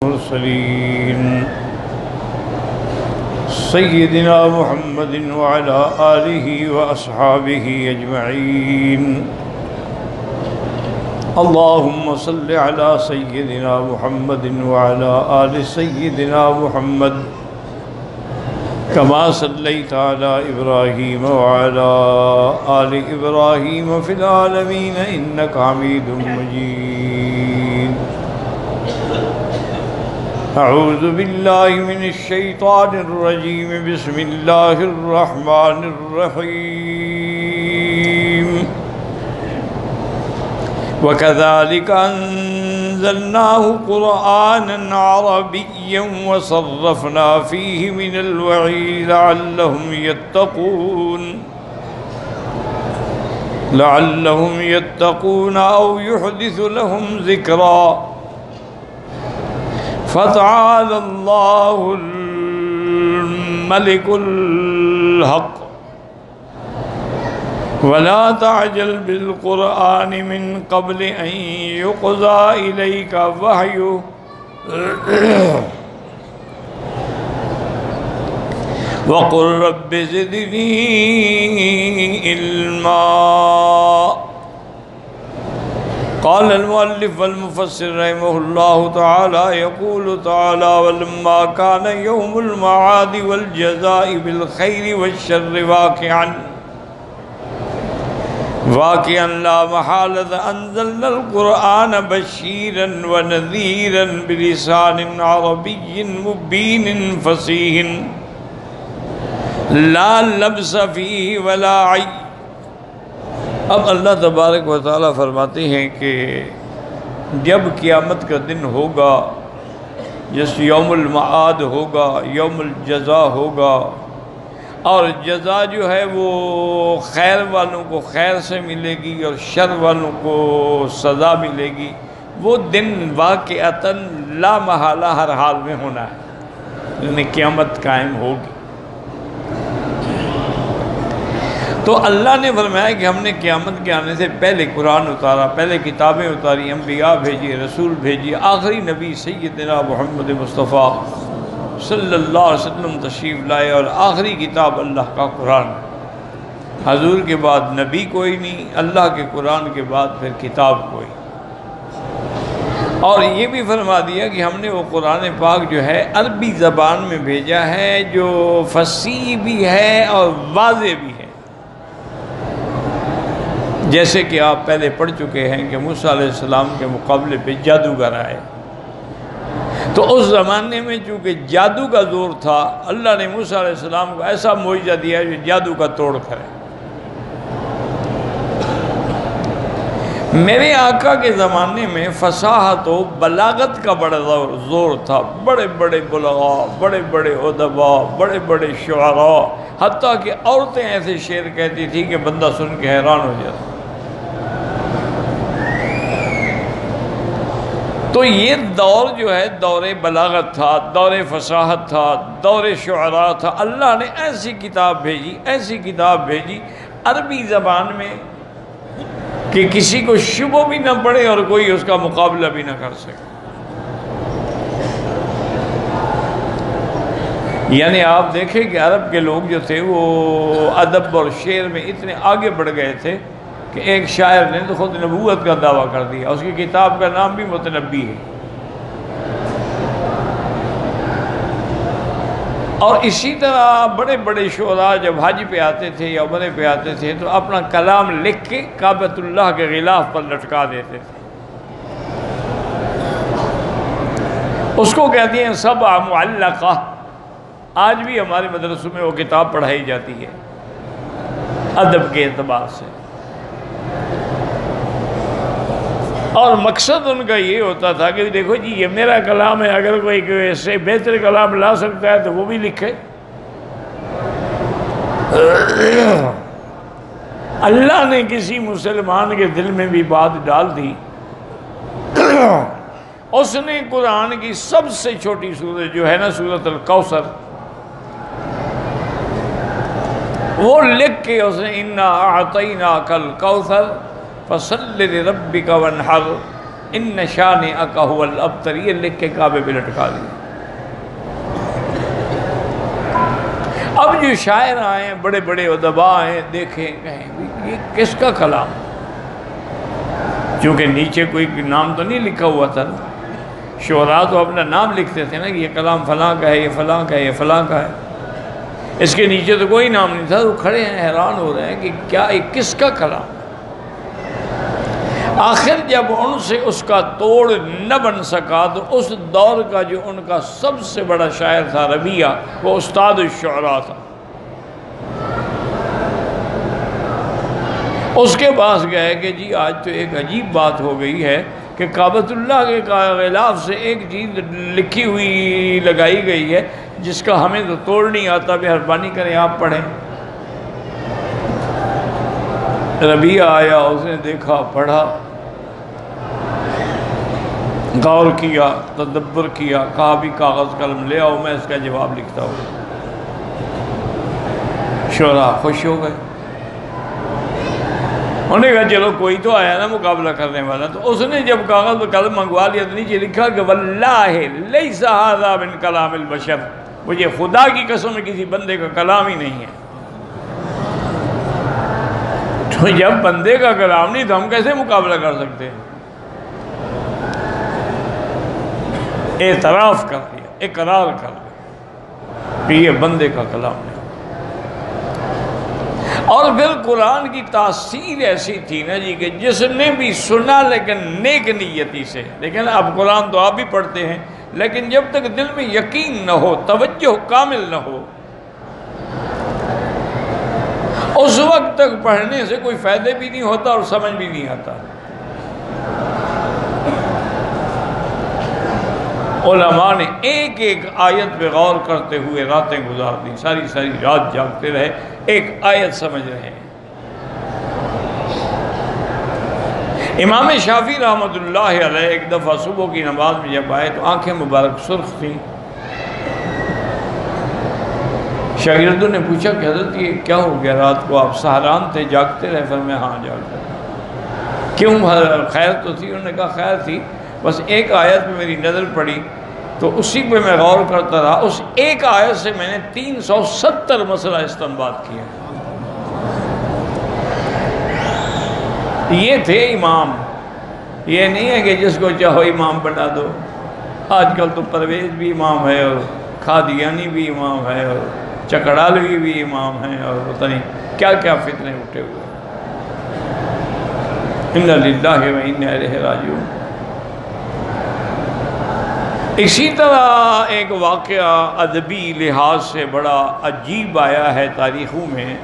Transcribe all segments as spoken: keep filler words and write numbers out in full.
المرسلين سيدنا محمد وعلى آله وأصحابه أجمعين. اللهم صل على سيدنا محمد وعلى آل سيدنا محمد كما صليت على إبراهيم وعلى آل إبراهيم في العالمين إنك حميد مجيد. أعوذ بالله من الشيطان الرجيم. بسم الله الرحمن الرحيم. وكذلك أنزلناه قرآنا عربيا وصرفنا فيه من الوعيد لعلهم يتقون لعلهم يتقون أو يحدث لهم ذكرا. فتعالى الله الملك الحق ولا تعجل بالقرآن من قبل أن يقضى إليك وحيه وقل رب زدني علما. قال المؤلف والمفسر رحمه الله تعالى يقول تعالى ولما كان يوم المعاد والجزاء بالخير والشر واقعا واقعا لا محالة أنزلنا القرآن بشيرا ونذيرا بلسان عربي مبين فصيح لا لبس فيه ولا عيب. اب اللہ تبارک و تعالیٰ فرماتے ہیں کہ جب قیامت کا دن ہوگا، جس یوم المعاد ہوگا، یوم الجزا ہوگا، اور جزا جو ہے وہ خیر والوں کو خیر سے ملے گی اور شر والوں کو سزا ملے گی، وہ دن واقعتاً لا محالہ ہر حال میں ہونا ہے، یعنی قیامت قائم ہوگی. تو اللہ نے فرمایا کہ ہم نے قیامت کے آنے سے پہلے قرآن اتارا، پہلے کتابیں اتاری، انبیاء بھیجی، رسول بھیجی، آخری نبی سیدنا محمد مصطفیٰ صلی اللہ علیہ وسلم تشریف لائے، اور آخری کتاب اللہ کا قرآن. حضور کے بعد نبی کوئی نہیں، اللہ کے قرآن کے بعد پھر کتاب کوئی. اور یہ بھی فرما دیا کہ ہم نے وہ قرآن پاک جو ہے عربی زبان میں بھیجا ہے، جو فصیح بھی ہے اور واضح بھی ہے. جیسے کہ آپ پہلے پڑھ چکے ہیں کہ موسیٰ علیہ السلام کے مقابلے پہ جادوگر آئے، تو اس زمانے میں چونکہ جادو کا زور تھا، اللہ نے موسیٰ علیہ السلام کو ایسا معجزہ دیا جو جادو کا توڑ کرے. میرے آقا کے زمانے میں فصاحت و بلاغت کا بڑا زور تھا. بڑے بڑے بلغاء، بڑے بڑے ادباء، بڑے بڑے شعراء، حتیٰ کہ عورتیں ایسے شعر کہتی تھی کہ بندہ سن کے حیران ہو جاتا. تو یہ دور جو ہے دور بلاغت تھا، دور فصاحت تھا، دور شعراء تھا. اللہ نے ایسی کتاب بھیجی، ایسی کتاب بھیجی عربی زبان میں کہ کسی کو شبہ بھی نہ پڑے اور کوئی اس کا مقابلہ بھی نہ کر سکے. یعنی آپ دیکھیں کہ عرب کے لوگ جو تھے وہ ادب اور شعر میں اتنے آگے بڑھ گئے تھے کہ ایک شاعر نے تو خود نبوت کا دعویٰ کر دیا، اس کی کتاب کا نام بھی متنبی ہے. اور اسی طرح بڑے بڑے شعراء جب حج پہ آتے تھے یا عمرے پہ آتے تھے تو اپنا کلام لکھ کے کعبۃ اللہ کے غلاف پر لٹکا دیتے تھے. اس کو کہتے ہیں سبع معلقہ. آج بھی ہمارے مدرسوں میں وہ کتاب پڑھائی جاتی ہے ادب کے اعتبار سے. اور مقصد ان کا یہ ہوتا تھا کہ دیکھو جی یہ میرا کلام ہے، اگر کوئی اس سے بہتر کلام لا سکتا ہے تو وہ بھی لکھے. اللہ نے کسی مسلمان کے دل میں بھی بات ڈال دی، اس نے قرآن کی سب سے چھوٹی سورت جو ہے نا سورۃ الکوثر، وہ لکھ کے اس نے انا اعطیناک الکوثر فصل لربک وانحر ان شانئک ھو الابتر، یہ لکھ کے کعبے پہ لٹکا دیا۔ اب جو شاعر آئے ہیں، بڑے بڑے ادباء ہیں، دیکھیں کہیں یہ کس کا کلام، چونکہ نیچے کوئی نام تو نہیں لکھا ہوا تھا، شعراء تو اپنا نام لکھتے تھے نا کہ یہ کلام فلاں کا ہے، یہ فلاں کا ہے، یہ فلاں کا ہے، اس کے نیچے تو کوئی نام نہیں تھا۔ وہ کھڑے ہیں حیران ہو رہے ہیں کہ کیا یہ کس کا کلام ہے۔ آخر جب ان سے اس کا توڑ نہ بن سکا تو اس دور کا جو ان کا سب سے بڑا شاعر تھا ربیعہ، وہ استاد الشعراء تھا، اس کے پاس گئے کہ جی آج تو ایک عجیب بات ہو گئی ہے کہ کعبۃ اللہ کے غلاف سے ایک چیز لکھی ہوئی لگائی گئی ہے جس کا ہمیں تو توڑ نہیں آتا، مہربانی کریں آپ پڑھیں۔ ربیعہ آیا، اس نے دیکھا، پڑھا، غور کیا، تدبر کیا، کہا بھی کاغذ قلم لے آؤ، میں اس کا جواب لکھتا ہوں۔ شعراء خوش ہو گئے، انہوں نے کہا چلو کوئی تو آیا نا مقابلہ کرنے والا۔ تو اس نے جب کاغذ و قلم منگوا لیا تو نیچے لکھا کہ واللہ لیس ھذا من کلام البشر، مجھے خدا کی قسم کسی بندے کا کلام ہی نہیں ہے۔ تو جب بندے کا کلام نہیں تو ہم کیسے مقابلہ کر سکتے ہیں؟ اعتراف کر لیا، اقرار کر لیا کہ یہ بندے کا کلام نہیں۔ اور پھر قرآن کی تاثیر ایسی تھی نا جی کہ جس نے بھی سنا لیکن نیک نیتی سے، لیکن اب قرآن تو آپ بھی پڑھتے ہیں، لیکن جب تک دل میں یقین نہ ہو، توجہ کامل نہ ہو، اس وقت تک پڑھنے سے کوئی فائدہ بھی نہیں ہوتا اور سمجھ بھی نہیں آتا۔ علماء نے ایک ایک آیت پہ غور کرتے ہوئے راتیں گزار دی، ساری ساری رات جاگتے رہے، ایک آیت سمجھ رہے ہیں۔ امام شافعی رحمۃ اللہ علیہ ایک دفعہ صبح کی نماز میں جب آئے تو آنکھیں مبارک سرخ تھیں۔ شاگردوں نے پوچھا کہ حضرت یہ کیا ہو گیا، رات کو آپ سہران تھے، جاگتے رہے؟ فرمایا ہاں جاگتے رہے۔ کیوں، خیر تو تھی؟ انہوں نے کہا خیر تھی، بس ایک آیت پہ میری نظر پڑی تو اسی پہ میں غور کرتا رہا، اس ایک آیت سے میں نے تین سو ستر مسئلہ استنباط کیا۔ یہ تھے امام، یہ نہیں ہے کہ جس کو چاہو امام بنا دو۔ آج کل تو پرویز بھی امام ہے اور قادیانی بھی امام ہے اور چکڑالوی بھی امام ہیں اور پتہ نہیں کیا کیا فتنے اٹھے ہوئے۔ انا للہ و انا الیہ راجعون۔ اسی طرح ایک واقعہ ادبی لحاظ سے بڑا عجیب آیا ہے تاریخوں میں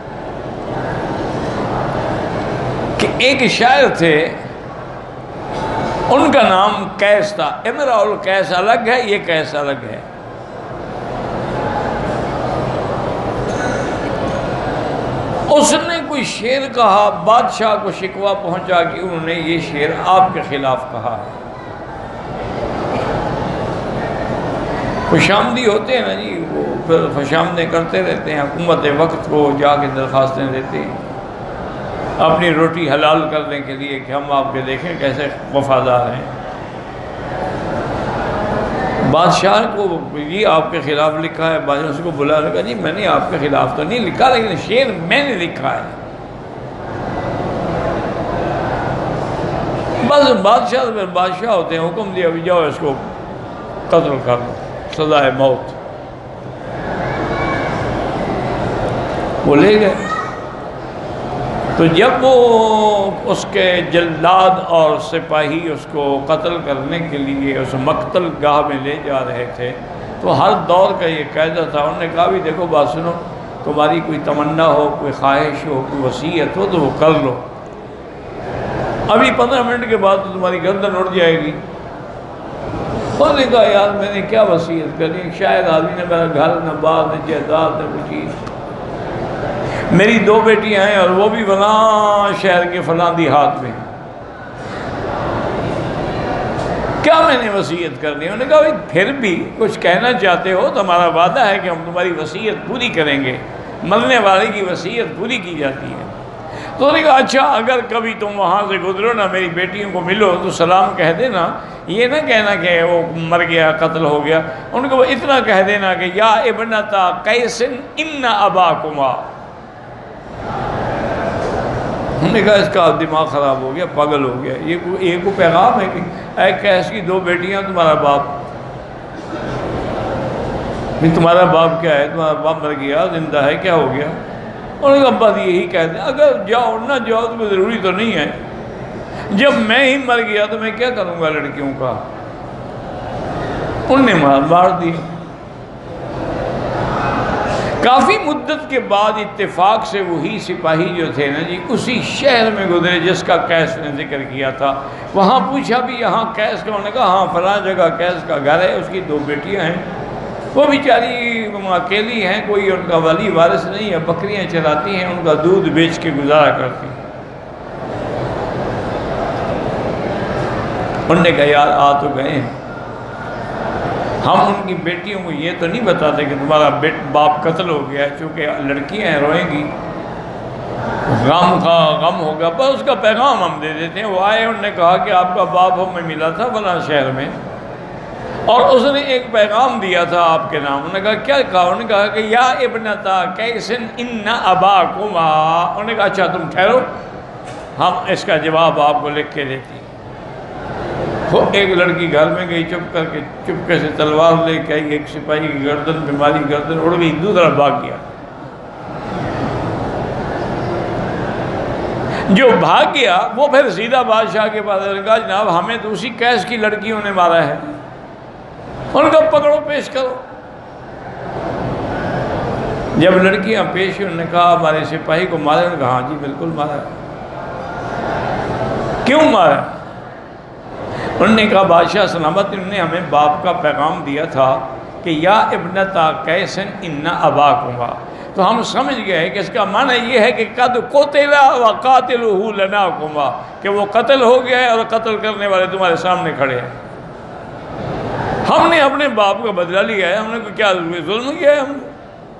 کہ ایک شاعر تھے، ان کا نام قیس تھا۔ امرؤ القیس الگ ہے، یہ قیس الگ ہے۔ اس نے کوئی شعر کہا، بادشاہ کو شکوہ پہنچا کہ انہوں نے یہ شعر آپ کے خلاف کہا ہے۔ خوشامدی ہوتے ہیں نا جی، وہ پھر خوشامدیں کرتے رہتے ہیں، حکومت وقت کو جا کے درخواستیں دیتے ہیں اپنی روٹی حلال کرنے کے لیے کہ ہم آپ کے دیکھیں کیسے وفادار ہیں۔ بادشاہ کو یہ آپ کے خلاف لکھا ہے، بادشاہ اس کو بلا لگا جی میں نے آپ کے خلاف تو نہیں لکھا، لیکن شعر میں نے لکھا ہے۔ بس بادشاہ پھر بادشاہ ہوتے ہیں، حکم دیا بھی جاؤ اس کو قتل کر دو، سزائے موت۔ وہ لے گئے، تو جب وہ اس کے جلاد اور سپاہی اس کو قتل کرنے کے لیے اس مقتل گاہ میں لے جا رہے تھے تو ہر دور کا یہ قاعدہ تھا، انہوں نے کہا بھی دیکھو بات سنو، تمہاری کوئی تمنا ہو، کوئی خواہش ہو، کوئی وصیت ہو تو وہ کر لو، ابھی پندرہ منٹ کے بعد تو تمہاری گردن اڑ جائے گی۔ انہوں نے کہا یار میں نے کیا وصیت کرنی، شاید آدمی نے میرا گھر نہ بار نہ جائیداد نہ کوئی چیز، میری دو بیٹیاں ہیں اور وہ بھی فلاں شہر کے فلاں دیہات میں، کیا میں نے وصیت کرنی؟ انہوں نے کہا پھر بھی کچھ کہنا چاہتے ہو تو ہمارا وعدہ ہے کہ ہم تمہاری وصیت پوری کریں گے، مرنے والے کی وصیت پوری کی جاتی ہے۔ تو انہوں نے کہا اچھا اگر کبھی تم وہاں سے گزرو نا میری بیٹیوں کو ملو تو سلام کہہ دینا، یہ نہ کہنا کہ وہ مر گیا قتل ہو گیا، ان کو اتنا کہہ دینا کہ یا ابنتا قیس ان اباکما۔ انہوں نے کہا اس کا دماغ خراب ہو گیا، پاگل ہو گیا، یہ ایک کو پیغام ہے کہ اے قیس کی دو بیٹیاں تمہارا باپ، تمہارا باپ کیا ہے، تمہارا باپ مر گیا زندہ ہے کیا ہو گیا؟ انہوں نے کہا بس یہی کہہ دیں، اگر جاؤ نہ جاؤ تو ضروری تو نہیں ہے، جب میں ہی مر گیا تو میں کیا کروں گا لڑکیوں کا۔ انہوں نے مار دی۔ کافی مدت کے بعد اتفاق سے وہی سپاہی جو تھے نا جی اسی شہر میں گزرے جس کا قیس نے ذکر کیا تھا، وہاں پوچھا بھی یہاں قیس کا، انہوں نے کہا ہاں فلاں جگہ قیس کا گھر ہے، اس کی دو بیٹیاں ہیں، وہ بیچاری اکیلی ہیں، کوئی ان کا ولی وارث نہیں ہے، بکریاں چراتی ہیں، ان کا دودھ بیچ کے گزارا کرتی ہیں۔ انہوں نے کہا یار آ تو گئے ہیں، ہم ان کی بیٹیوں کو یہ تو نہیں بتاتے کہ تمہارا بیٹ باپ قتل ہو گیا ہے، چونکہ لڑکیاں ہیں روئیں گی، غم کا غم ہوگا، بس اس کا پیغام ہم دے دیتے ہیں۔ وہ آئے، انہوں نے کہا کہ آپ کا باپ ہمیں ملا تھا فلاں شہر میں اور اس نے ایک پیغام دیا تھا آپ کے نام۔ انہوں نے کہا کیا کہا؟ انہوں نے کہا کہ یا ابنتا قیس ان اباکما۔ انہوں نے کہا اچھا تم ٹھہرو، ہم اس کا جواب آپ کو لکھ کے دیتی ہیں۔ وہ ایک لڑکی گھر میں گئی، چپ کر کے چپکے سے تلوار لے کے آئی، ایک سپاہی کی گردن پہ ماری، گردن اڑ گئی، دوسرا بھاگ گیا۔ جو بھاگ گیا وہ پھر سیدھا بادشاہ کے پاس کہا جناب ہمیں تو اسی قیس کی لڑکیوں نے مارا ہے، ان کو پکڑو پیش کرو۔ جب لڑکیاں پیش ہوئی، انہوں نے کہا ہمارے سپاہی کو مارا؟ انہوں نے کہا ہاں جی بالکل مارا ہے۔ کیوں مارا؟ انہوں نے کہا بادشاہ سلامت انہوں نے ہمیں باپ کا پیغام دیا تھا کہ یا ابنتا قیس ان اباکما، تو ہم سمجھ گئے کہ اس کا معنی یہ ہے کہ قد قتل وقاتلہ لناکما، کہ وہ قتل ہو گیا ہے اور قتل کرنے والے تمہارے سامنے کھڑے ہیں، ہم نے اپنے باپ کا بدلہ لیا ہے، ہم نے کیا ظلم کیا ہے ہم نے۔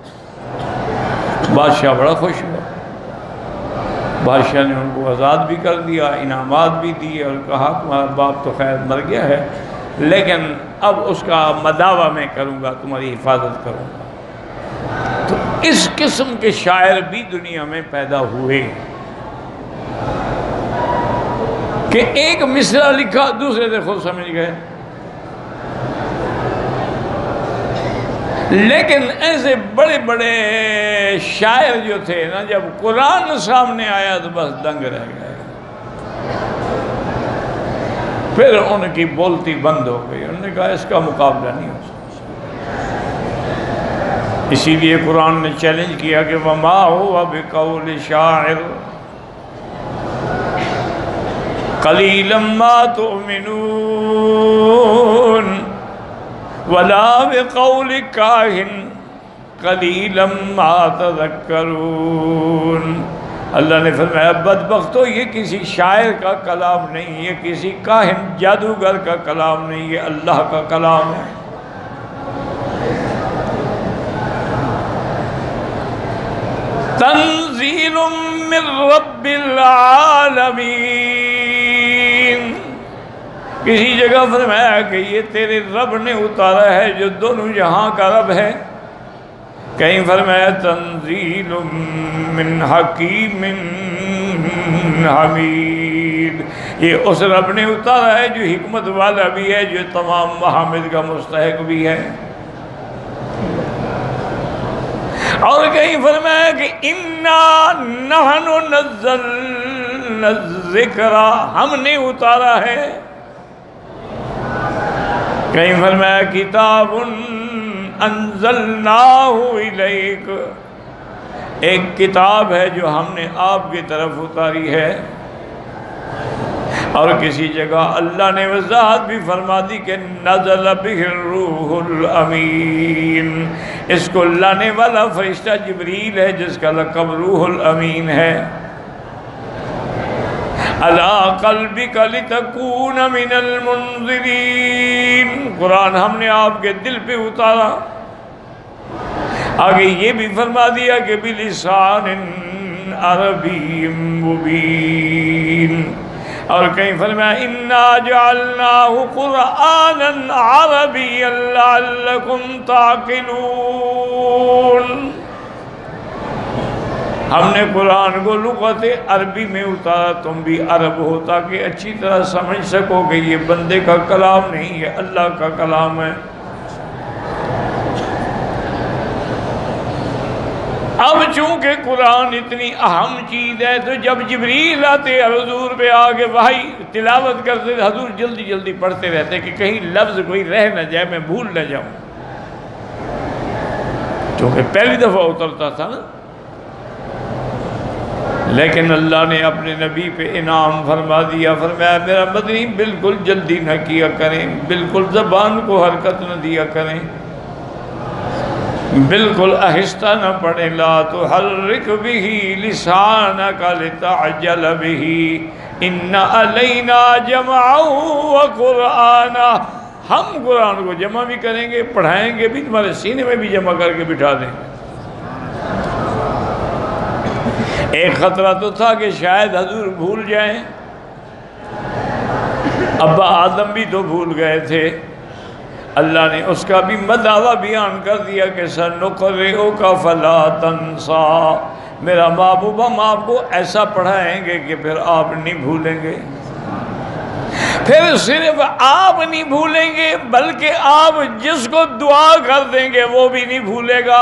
بادشاہ بڑا خوش ہوا، بادشاہ نے ان کو آزاد بھی کر دیا، انعامات بھی دیے اور کہا تمہارا باپ تو خیر مر گیا ہے لیکن اب اس کا مداوع میں کروں گا، تمہاری حفاظت کروں گا۔ تو اس قسم کے شاعر بھی دنیا میں پیدا ہوئے کہ ایک مصرع لکھا دوسرے سے خود سمجھ گئے، لیکن ایسے بڑے بڑے شاعر جو تھے نا جب قرآن سامنے آیا تو بس دنگ رہ گئے، پھر ان کی بولتی بند ہو گئی، انہوں نے کہا اس کا مقابلہ نہیں ہو سکتا۔ اسی لیے قرآن نے چیلنج کیا کہ وَمَا هُوَ بِقَوْلِ شَاعِرٍ قَلِيلًا مَا تُؤْمِنُونَ وَلَا بِقَوْلِ كَاهِنٍ قَلِيلًا مَا تَذَكَّرُونَ۔ اللہ نے فرمایا بدبختو یہ کسی شاعر کا کلام نہیں، یہ کسی کاہن جادوگر کا کلام نہیں، یہ اللہ کا کلام ہے۔ تنزیل من رب العالمین۔ کسی جگہ فرمایا کہ یہ تیرے رب نے اتارا ہے جو دونوں جہاں کا رب ہے، کہیں فرمایا تنزیل من حکیم حمید، یہ اس رب نے اتارا ہے جو حکمت والا بھی ہے، جو تمام محامد کا مستحق بھی ہے۔ اور کہیں فرمایا کہ اِنَّا نَحْنُ نَزَّلْنَا الذِّكْرَ، ہم نے اتارا ہے۔ کہیں فرمایا کتاب انزلناہ الیک، ایک کتاب ہے جو ہم نے آپ کی طرف اتاری ہے۔ اور کسی جگہ اللہ نے وضاحت بھی فرما دی کہ نزل بہ الروح الامین، اس کو لانے والا فرشتہ جبریل ہے جس کا لقب روح الامین ہے۔ علی قلبک لتکون من المنذرین، قرآن ہم نے آپ کے دل پہ اتارا۔ آگے یہ بھی فرما دیا کہ بلسان عربی مبین. اور کہیں فرمایا انا جعلناہ قرآنا عربیا لعلکم تعقلون. ہم نے قرآن کو لغت عربی میں اتارا، تم بھی عرب ہو تاکہ اچھی طرح سمجھ سکو کہ یہ بندے کا کلام نہیں ہے، اللہ کا کلام ہے. اب چونکہ قرآن اتنی اہم چیز ہے تو جب جبریل آتے حضور پہ آگے وحی تلاوت کرتے حضور جلدی جلدی پڑھتے رہتے کہ کہیں لفظ کوئی رہ نہ جائے، میں بھول نہ جاؤں، چونکہ پہلی دفعہ اترتا تھا نا. لیکن اللہ نے اپنے نبی پہ انعام فرما دیا، فرمایا میرا مدنی بالکل جلدی نہ کیا کریں، بالکل زبان کو حرکت نہ دیا کریں، بالکل آہستہ نہ پڑھیں. لا تحرک به لسانک لتعجل به ان علینا جمعہ وقرآنا. ہم قرآن کو جمع بھی کریں گے، پڑھائیں گے بھی، تمہارے سینے میں بھی جمع کر کے بٹھا دیں گے. ایک خطرہ تو تھا کہ شاید حضور بھول جائیں، ابا آدم بھی تو بھول گئے تھے. اللہ نے اس کا بھی مدعویٰ بیان کر دیا کہ سَنُقْرِئُكَ فَلَا تَنْسَى. میرا محبوب ہم آپ کو ایسا پڑھائیں گے کہ پھر آپ نہیں بھولیں گے. پھر صرف آپ نہیں بھولیں گے بلکہ آپ جس کو دعا کر دیں گے وہ بھی نہیں بھولے گا.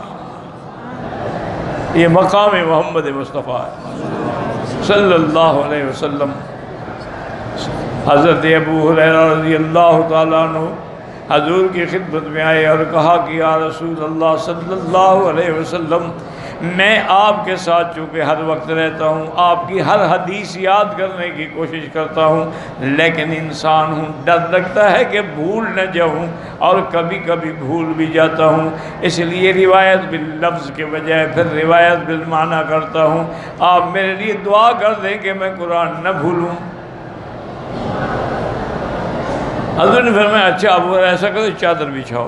یہ مقام محمد مصطفیٰ صلی اللہ علیہ وسلم. حضرت ابو ہریرہ رضی اللہ تعالیٰ عنہ حضور کی خدمت میں آئے اور کہا کہ یا رسول اللہ صلی اللہ علیہ وسلم، میں آپ کے ساتھ چونکہ ہر وقت رہتا ہوں، آپ کی ہر حدیث یاد کرنے کی کوشش کرتا ہوں، لیکن انسان ہوں، ڈر لگتا ہے کہ بھول نہ جاؤں اور کبھی کبھی بھول بھی جاتا ہوں، اس لیے روایت باللفظ کے بجائے پھر روایت بالمعنی کرتا ہوں. آپ میرے لیے دعا کر دیں کہ میں قرآن نہ بھولوں. حضور نے فرمایا اچھا اب ایسا کرو چادر بچھاؤ.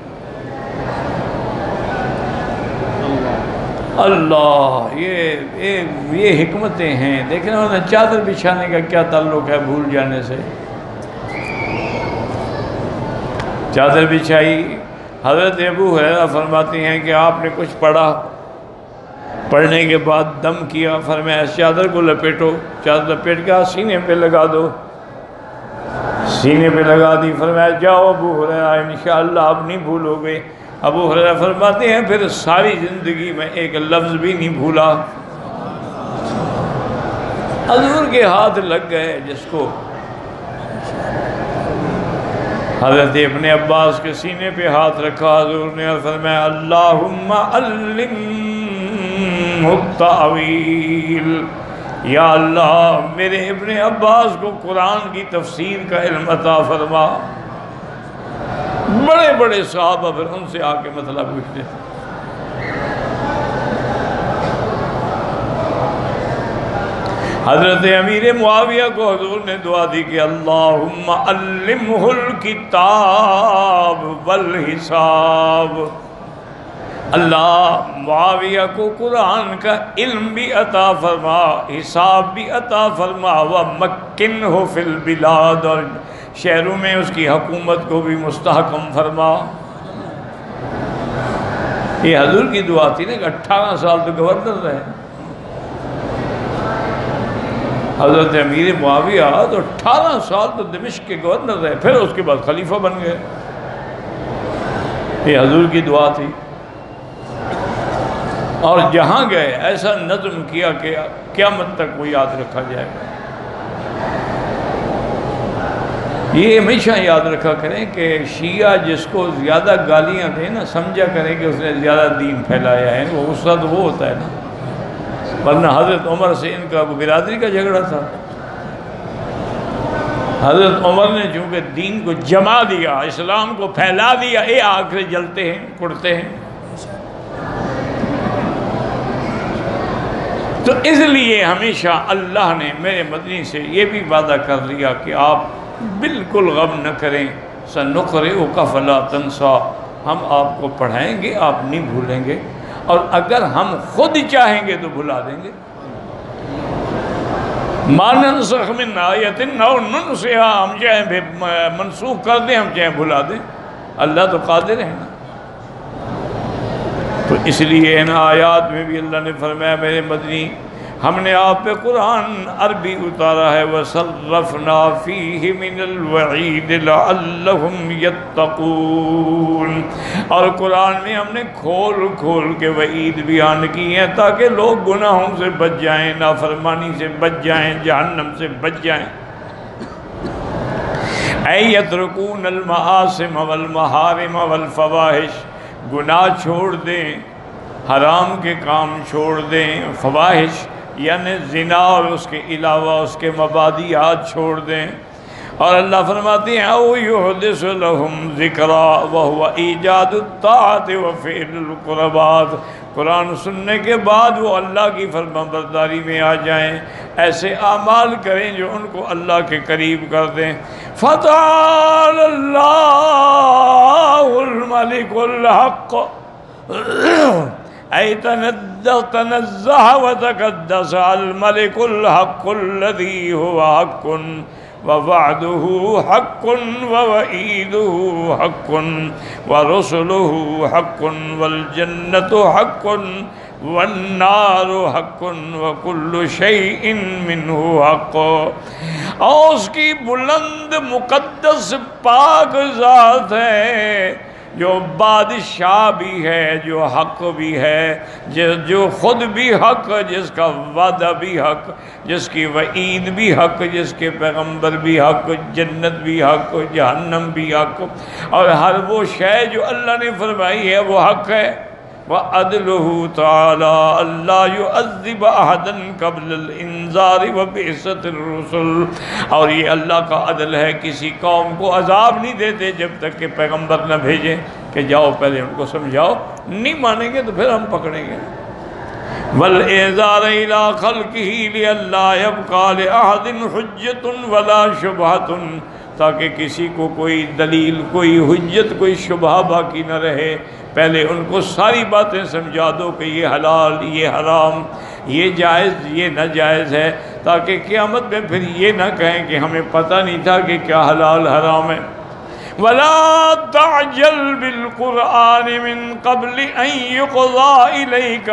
اللہ یہ یہ حکمتیں ہیں. دیکھیں نا چادر بچھانے کا کیا تعلق ہے بھول جانے سے. چادر بچھائی. حضرت ابو ہریرہ فرماتی ہیں کہ آپ نے کچھ پڑھا، پڑھنے کے بعد دم کیا، فرمایا اس چادر کو لپیٹو. چادر لپیٹ کے سینے پہ لگا دو. سینے پہ لگا دی. فرمایا جاؤ ابو ہریرہ انشاءاللہ آپ نہیں بھولو گے. ابو ہریرہ فرماتے ہیں پھر ساری زندگی میں ایک لفظ بھی نہیں بھولا. حضور کے ہاتھ لگ گئے جس کو. حضرت ابن عباس کے سینے پہ ہاتھ رکھا حضور نے اور فرمایا اللہم علمہ التأویل. یا اللہ میرے ابن عباس کو قرآن کی تفسیر کا علم عطا فرما. بڑے بڑے صحابہ پھر ان سے آ کے مطلب پوچھتے تھے. حضرت امیر معاویہ کو حضور نے دعا دی کہ اللہم علمہ الکتاب والحساب. اللہ معاویہ کو قرآن کا علم بھی عطا فرما، حساب بھی عطا فرما، وَمَكِّنْهُ فِي الْبِلَادِ اور شہروں میں اس کی حکومت کو بھی مستحکم فرما. یہ حضور کی دعا تھی نا کہ اٹھارہ سال تو گورنر رہے. حضرت امیر معاویہ تو اٹھارہ سال تو دمشق کے گورنر رہے، پھر اس کے بعد خلیفہ بن گئے. یہ حضور کی دعا تھی. اور جہاں گئے ایسا نظم کیا کہ قیامت تک وہ یاد رکھا جائے گا. یہ ہمیشہ یاد رکھا کریں کہ شیعہ جس کو زیادہ گالیاں دیں نا سمجھا کریں کہ اس نے زیادہ دین پھیلایا ہے. وہ غصہ تو وہ ہوتا ہے نا، ورنہ حضرت عمر سے ان کا برادری کا جھگڑا تھا. حضرت عمر نے چونکہ دین کو جما دیا، اسلام کو پھیلا دیا، اے آگ سے جلتے ہیں کڑتے ہیں. تو اس لیے ہمیشہ اللہ نے میرے مدنی سے یہ بھی وعدہ کر لیا کہ آپ بالکل غم نہ کریں. سَنُقْرِئُكَ فَلَا تَنْسَى. ہم آپ کو پڑھائیں گے، آپ نہیں بھولیں گے. اور اگر ہم خود چاہیں گے تو بھلا دیں گے. مَا نَنْسَخْ مِنْ آیَةٍ أَوْ نُنْسِهَا، ہم چاہیں منسوخ کر دیں، ہم چاہیں بھلا دیں، اللہ تو قادر ہے نا. تو اس لیے ان آیات میں بھی اللہ نے فرمایا میرے مدنی ہم نے آپ پہ قرآن عربی اتارا ہے وَصَرَّفْنَا فِيهِ مِنَ الْوَعِيدِ لَعَلَّهُمْ يَتَّقُونَ، اور قرآن میں ہم نے کھول کھول کے وعید بیان کی ہیں تاکہ لوگ گناہوں سے بچ جائیں، نافرمانی سے بچ جائیں، جہنم سے بچ جائیں. اَيْ يَتْرُكُونَ الْمَعَاصِمَ وَالْمَحَارِمَ وَالْفَوَاحِشَ، گناہ چھوڑ دیں، حرام کے کام چھوڑ دیں، فواحش یعنی زنا اور اس کے علاوہ اس کے مبادیات چھوڑ دیں. اور اللہ فرماتے ہیں او یحدث لهم ذکرا وهو ایجاد الطاعت وفعل القربات، قرآن سننے کے بعد وہ اللہ کی فرمانبرداری میں آ جائیں، ایسے اعمال کریں جو ان کو اللہ کے قریب کر دیں. فتعال اللہ الملک الحق، اے تنزہ وتقدس الملک الحق الذی هو حق ووعده حق ووعیده حق ورسله حق والجنة حق والنار حق وكل شيء منه حق. اور اس کی بلند مقدس پاک ذات ہے جو بادشاہ بھی ہے، جو حق بھی ہے، جو خود بھی حق، جس کا وعدہ بھی حق، جس کی وعید بھی حق، جس کے پیغمبر بھی حق، جنت بھی حق، جہنم بھی حق، اور ہر وہ شے جو اللہ نے فرمائی ہے وہ حق ہے. وَعَدْلُهُ تَعَالَى أَلَّا يُعَذِّبَ أَحَدًا قَبْلَ الْإِنذَارِ وَبِعْثَةِ الرُّسُلِ، اور یہ اللہ کا عدل ہے، کسی قوم کو عذاب نہیں دیتے جب تک کہ پیغمبر نہ بھیجیں کہ جاؤ پہلے ان کو سمجھاؤ، نہیں مانیں گے تو پھر ہم پکڑیں گے. وَالْإِنذَارَ إِلَىٰ خَلْقِهِ لِأَلَّا يَبْقَىٰ لِأَحَدٍ حُجَّةٌ وَلَا شُبْهَةٌ، تاکہ کسی کو کوئی دلیل، کوئی حجت، کوئی شبہ باقی نہ رہے. پہلے ان کو ساری باتیں سمجھا دو کہ یہ حلال، یہ حرام، یہ جائز، یہ ناجائز ہے، تاکہ قیامت میں پھر یہ نہ کہیں کہ ہمیں پتہ نہیں تھا کہ کیا حلال حرام ہے. وَلَا تَعْجَلْ بِالْقُرْآنِ مِن قَبْلِ أَن يُقْضَىٰ إِلَيْكَ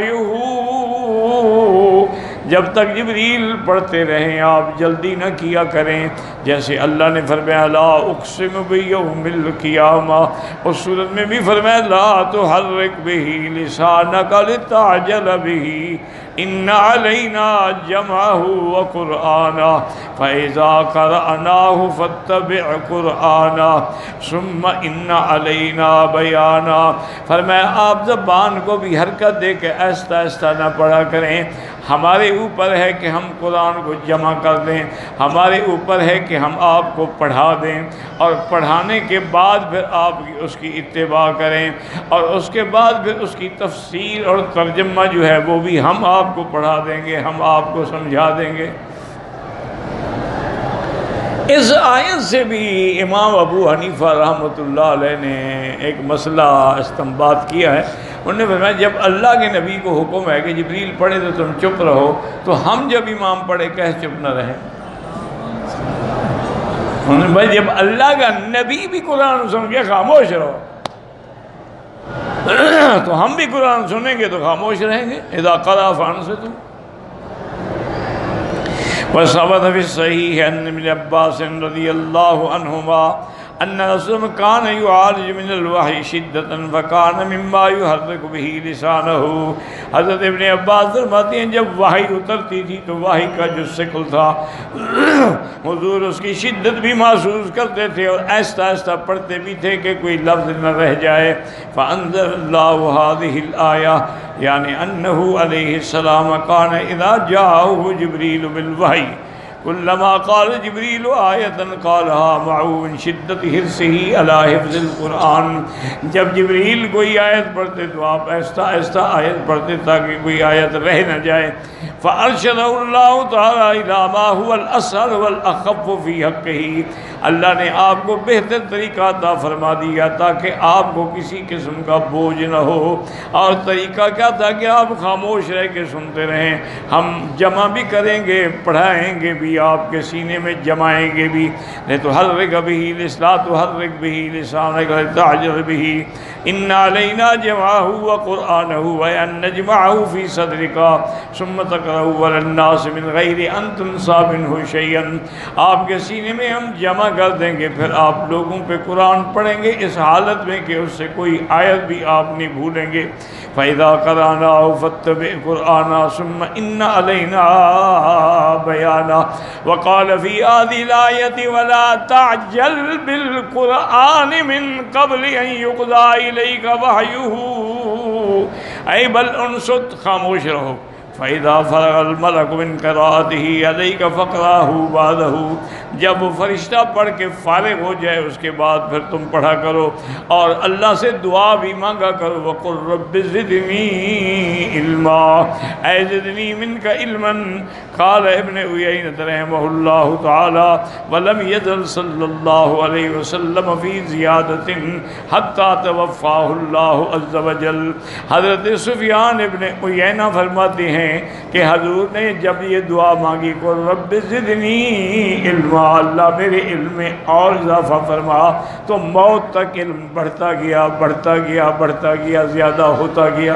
وَحْيُهُ، جب تک جبریل پڑھتے رہیں آپ جلدی نہ کیا کریں. جیسے اللہ نے فرمایا لا اقسم بیوم القیامہ، اس صورت میں بھی فرمایا لا تحرک بہ لسانک لتعجل بہ ان علینا جمعہ وقرآنہ فاذا قرأناہ فاتبع قرآنہ ثم ان علینا بیانہ. فرمایا آپ زبان کو بھی حرکت دے کے آہستہ آہستہ نہ پڑھا کریں. ہمارے اوپر ہے کہ ہم قرآن کو جمع کر دیں، ہمارے اوپر ہے کہ ہم آپ کو پڑھا دیں، اور پڑھانے کے بعد پھر آپ اس کی اتباع کریں، اور اس کے بعد پھر اس کی تفسیر اور ترجمہ جو ہے وہ بھی ہم آپ کو پڑھا دیں گے، ہم آپ کو سمجھا دیں گے. اس آیت سے بھی امام ابو حنیفہ رحمۃ اللہ علیہ نے ایک مسئلہ استنباط کیا ہے. انہوں نے فرمایا جب اللہ کے نبی کو حکم ہے کہ جبریل پڑھے تو تم چپ رہو، تو ہم جب امام پڑھے کیسے چپ نہ رہیں؟ انہوں نے بھائی جب اللہ کا نبی بھی قرآن سن کے خاموش رہو تو ہم بھی قرآن سنیں گے تو خاموش رہیں گے. اذا قرأ فانصتوا. وثبت في الصحيح عن ابن عباس رضي الله عنهما ان رسول اللہ کان یعالج من الوحی شدتا فکان مما یحرک به لسانہ. حضرت ابن عباس فرماتے ہیں جب وحی اترتی تھی تو وحی کا جو ثقل تھا حضور اس کی شدت بھی محسوس کرتے تھے اور آہستہ آہستہ پڑھتے بھی تھے کہ کوئی لفظ نہ رہ جائے. فانزل اللہ هذه الآیہ یعنی انہ علیہ السلام کان اذا جاءہ جبریل بالوحی کلما قال جبریل آیتا قالها معه من شدت حرصه علی حفظ القرآن. جب جبریل کوئی آیت پڑھتے تو آپ آہستہ آہستہ آیت پڑھتے تاکہ کوئی آیت رہ نہ جائے. فارشدہ اللہ تعالی الی ما هو الاسهل والاخف فی حقہ، اللہ نے آپ کو بہتر طریقہ عطا فرما دیا تاکہ آپ کو کسی قسم کا بوجھ نہ ہو۔ اور طریقہ کیا تھا کہ آپ خاموش رہ کے سنتے رہیں، ہم جمع بھی کریں گے، پڑھائیں گے بھی، آپ کے سینے میں جمائیں گے بھی۔ لِتُحَرِّكَ بِهِ لِسْلَا تُحَرِّكْ بِهِ لِسَانَكَ لِتَعْجَلَ بِهِ إِنَّ عَلَيْنَا جَمْعَهُ وَقُرْآنَهُ وَأَن نَّجْمَعَهُ فِي صَدْرِكَ ثُمَّ تَقْرَأُهُ عَلَى النَّاسِ مِنْ غَيْرِ أَن تُنسَى مِنْهُ شَيْئًا، آپ کے سینے میں ہم جمع کر دیں گے، پھر آپ لوگوں پہ قرآن پڑھیں گے اس حالت میں کہ اس سے کوئی آیت بھی آپ نہیں بھولیں گے۔ فَإِذَا قَرَأْنَاهُ فَاتَّبِعْ قُرْآنَهُ ثُمَّ إِنَّ عَلَيْنَا بَيَانَهُ وَقَالَ فِي هَذِهِ الْآيَةِ وَلَا تَعْجَلْ بِالْقُرْآنِ مِنْ قَبْلِ أَنْ يُقْضَى إِلَيْكَ وَحْيُهُ، اے بل انصت، خاموش رہو۔ فَإِذَا فَرَغَ الْمَلَكُ مِنْ قِرَاءَتِهِ عَلَيْكَ فَاقْرَأْهُ بَعْدَهُ، جب وہ فرشتہ پڑھ کے فارغ ہو جائے اس کے بعد پھر تم پڑھا کرو، اور اللہ سے دعا بھی مانگا کرو۔ وَقُلْ رَبِّ زِدْنِي عِلْمًا، اے زدنی مِنْكَ عِلْمًا۔ قال ابن عیینہ رحمہ اللہ تعالی وَلَمْ يَزَلْ صلی اللہ علیہ وسلم فی زیادۃ حتیٰ توفاہ اللہ عز وجل۔ حضرت سفیان ابن عیینہ فرماتے ہیں کہ حضور نے جب یہ دعا مانگی کو رب زدنی علما، اللہ میرے علم میں اور اضافہ فرما، تو موت تک علم بڑھتا گیا بڑھتا گیا بڑھتا گیا زیادہ ہوتا گیا۔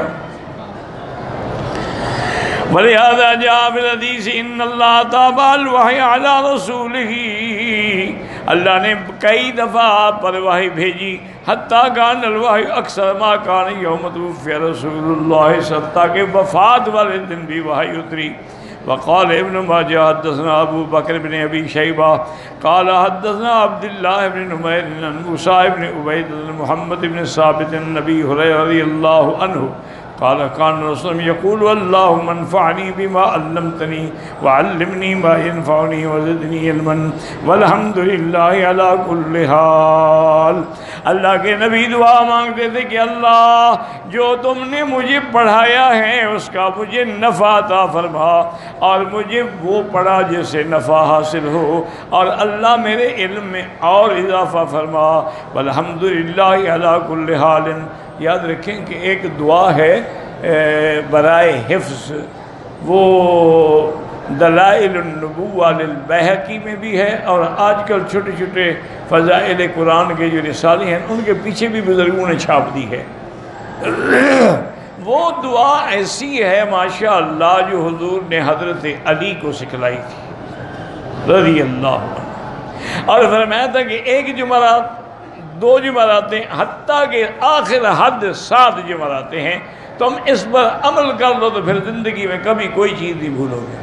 وَلِهَذَا جَاءَ فِي الْحَدِيثِ إِنَّ اللَّهَ تَابَعَ الْوَحْيَ عَلَى رَسُولِهِ، اللہ نے کئی دفعہ آپ پر وحی بھیجی، حتیٰ كان الوحی اکثر ما كان یوم توفی رسول اللہ، حتیٰ کہ وفات والے دن بھی وحی اتری۔ وقال ابن ماجہ حدثنا ابو بکر بن ابی شیبہ قال حدثنا عبد اللہ بن نمیر عن موسیٰ بن عبید محمد بن ثابت النبی حریرہ رضی اللہ عنہ قال كان رسول يقول اللهم انفعني بما علمتني وعلمني ما ينفعني وزدني علما والحمد لله على كل حال۔ اللہ کے نبی دعا مانگتے تھے کہ اللہ جو تم نے مجھے پڑھایا ہے اس کا مجھے نفع عطا فرما، اور مجھے وہ پڑھا جس سے نفع حاصل ہو، اور اللہ میرے علم میں اور اضافہ فرما، والحمد للہ علی کل حال۔ یاد رکھیں کہ ایک دعا ہے برائے حفظ، وہ دلائل النبوہ للبیہقی میں بھی ہے، اور آج کل چھوٹے چھوٹے فضائل قرآن کے جو رسالے ہیں ان کے پیچھے بھی بزرگوں نے چھاپ دی ہے۔ وہ دعا ایسی ہے ماشاءاللہ جو حضور نے حضرت علی کو سکھلائی تھی رضی اللہ عنہ، اور فرمایا تھا کہ ایک جمعرات، دو جمعراتیں، حتیٰ کہ آخر حد سات جمعراتیں ہیں، تم اس پر عمل کر لو تو پھر زندگی میں کبھی کوئی چیز نہیں بھولو گے۔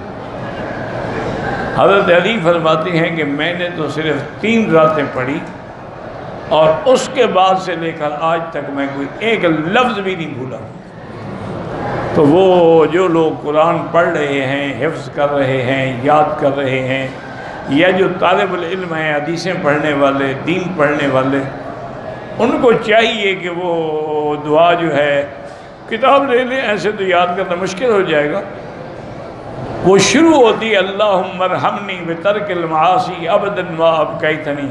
حضرت علی فرماتے ہیں کہ میں نے تو صرف تین راتیں پڑھی، اور اس کے بعد سے لے کر آج تک میں کوئی ایک لفظ بھی نہیں بھولا۔ تو وہ جو لوگ قرآن پڑھ رہے ہیں، حفظ کر رہے ہیں، یاد کر رہے ہیں، یا جو طالب العلم ہیں، حدیثیں پڑھنے والے، دین پڑھنے والے، ان کو چاہیے کہ وہ دعا جو ہے کتاب لے لیں، ایسے تو یاد کرنا مشکل ہو جائے گا۔ وہ شروع ہوتی ہے اللہم ارحمنی بترک المعاصی ابدا ما ابقیتنی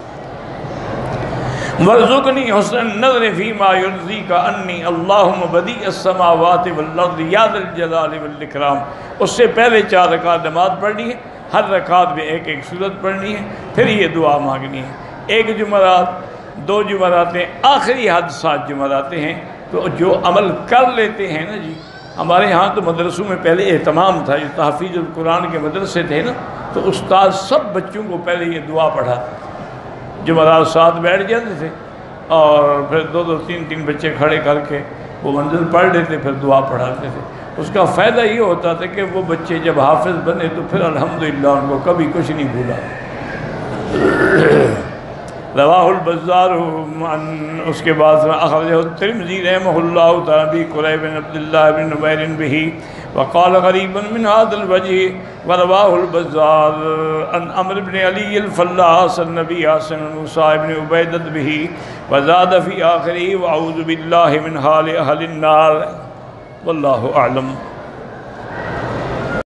وارزقنی حسن النظر فیما یرضیک انی اللہم بدیع السماوات والارض یا ذا الجلال والاکرام۔ اس سے پہلے چار رکعت نماز پڑھنی ہے، ہر رکعت میں ایک ایک سورت پڑھنی ہے، پھر یہ دعا مانگنی ہے۔ ایک جمعرات، دو جمعراتیں، آخری حد سات جمعراتیں ہیں۔ تو جو عمل کر لیتے ہیں نا جی، ہمارے ہاں تو مدرسوں میں پہلے اہتمام تھا، جو تحفیظ القرآن کے مدرسے تھے نا، تو استاد سب بچوں کو پہلے یہ دعا پڑھاتے، جمعرات ساتھ بیٹھ جاتے تھے، اور پھر دو دو تین تین بچے کھڑے کر کے وہ منزل پڑھ لیتے، پھر دعا پڑھاتے تھے۔ اس کا فائدہ یہ ہوتا تھا کہ وہ بچے جب حافظ بنے تو پھر الحمدللہ ان کو کبھی کچھ نہیں بھولا۔ رواہ البزار، اس کے بعد اخرجہ الترمذی رحمہ اللہ تعالی بی قریب بن عبداللہ بن نمیر بہ وقال غریبا من هذا الوجه ورواہ البزار عن عمرو بن علی الفلاس النبی حسن موسیٰ بن عبیدت بہ وزاد فی آخرہ واعوذ باللہ من حال اہل النار۔ واللہ اعلم۔